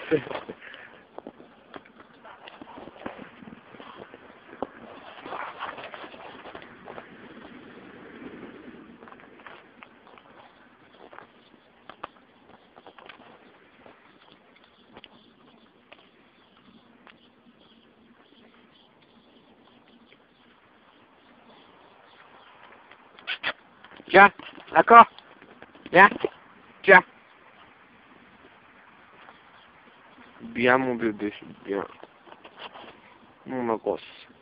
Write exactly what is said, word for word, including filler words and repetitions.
Tiens, d'accord? Viens, tiens. Bien mon bébé, bien. Mon ma grosse.